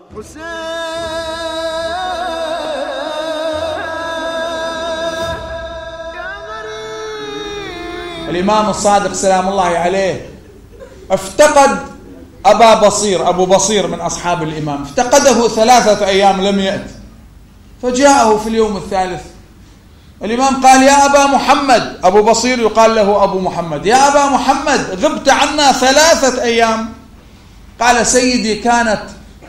الإمام الصادق سلام الله عليه افتقد أبا بصير، أبو بصير من أصحاب الإمام، افتقده 3 أيام لم يأت، فجاءه في اليوم الثالث. الإمام قال: يا أبا محمد، أبو بصير يقال له أبو محمد، يا أبا محمد غبت عنا 3 أيام. قال: سيدي كانت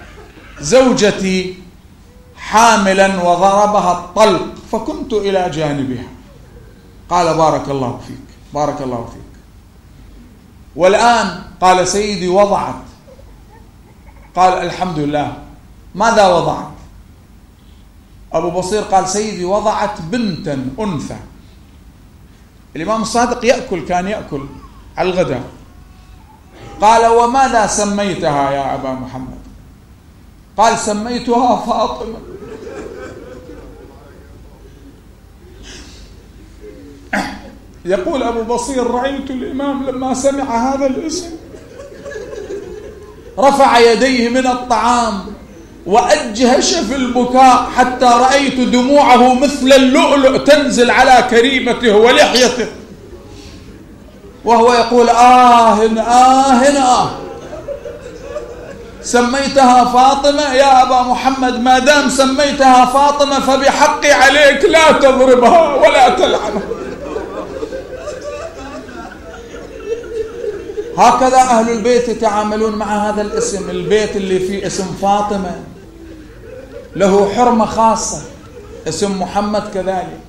زوجتي حاملا وضربها الطلق فكنت إلى جانبها. قال: بارك الله فيك، بارك الله فيك. والآن قال: سيدي وضعت. قال: الحمد لله. ماذا وضعت؟ أبو بصير قال: سيدي وضعت بنتا أنثى. الإمام الصادق يأكل، كان يأكل على الغداء. قال: وماذا سميتها يا أبا محمد؟ قال: سميتها فاطمة. يقول أبو بصير: رأيت الإمام لما سمع هذا الاسم رفع يديه من الطعام وأجهش في البكاء حتى رأيت دموعه مثل اللؤلؤ تنزل على كريمته ولحيته، وهو يقول: سميتها فاطمة يا أبا محمد، ما دام سميتها فاطمة فبحقي عليك لا تضربها ولا تلعنها. هكذا أهل البيت يتعاملون مع هذا الاسم. البيت اللي فيه اسم فاطمة له حرمة خاصة، اسم محمد كذلك.